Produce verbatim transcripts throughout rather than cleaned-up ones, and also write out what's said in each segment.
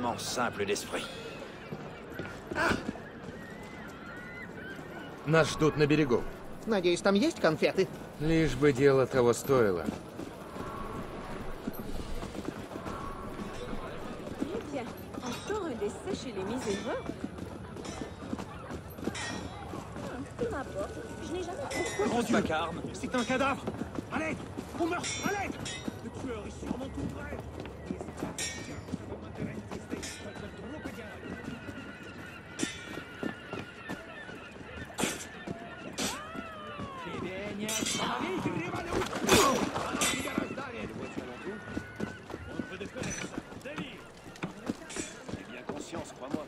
tellement simple d'esprit. Нас ждут на берегу. Надеюсь, там есть конфеты? Лишь бы дело того стоило. Eh bien, encore un décès chez les miséreux. Peu m'importe, je n'ai jamais... Grand vacarme. C'est un cadavre. À l'aide. On meurt. À l'aide. Le tueur est sûrement tout près. J'ai bien conscience, crois-moi.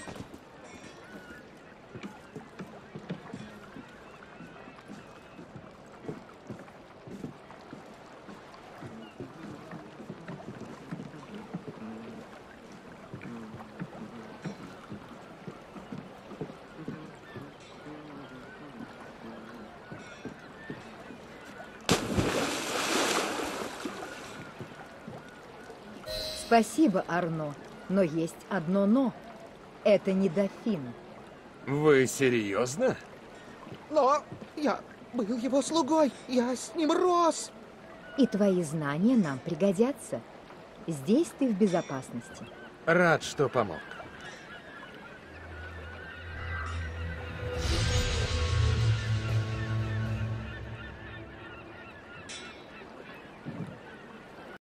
Спасибо, Арно, но есть одно «но». Это не дофин. Вы серьезно? Но я был его слугой. Я с ним рос. И твои знания нам пригодятся. Здесь ты в безопасности. Рад, что помог.